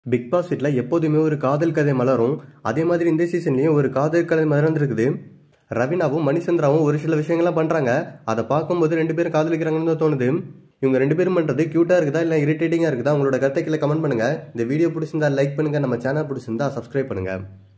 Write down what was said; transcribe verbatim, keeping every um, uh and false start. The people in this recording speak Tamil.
பிக் பாஸ் வீட்ல எப்போதுமே ஒரு காதல் கதை மலரும். அதே மாதிரி இந்த சீசன்லயும் ஒரு காதல் கதை மலர்ந்துருக்குது. ரவீனாவும் மணிசந்திராவும் ஒரு சில விஷயங்கள்லாம் பண்றாங்க. அதை பார்க்கும்போது ரெண்டு பேரும் காதலிக்கிறாங்கன்னு தான் தோணுது. இவங்க ரெண்டு பேரும் பண்றது கியூட்டா இருக்குதா இல்ல இரிட்டேட்டிங்கா இருக்குதா? உங்களோட கருத்தை கீழே கமெண்ட் பண்ணுங்க. இந்த வீடியோ பிடிச்சிருந்தா லைக் பண்ணுங்க. நம்ம சேனல் பிடிச்சிருந்தா சப்ஸ்கிரைப் பண்ணுங்க.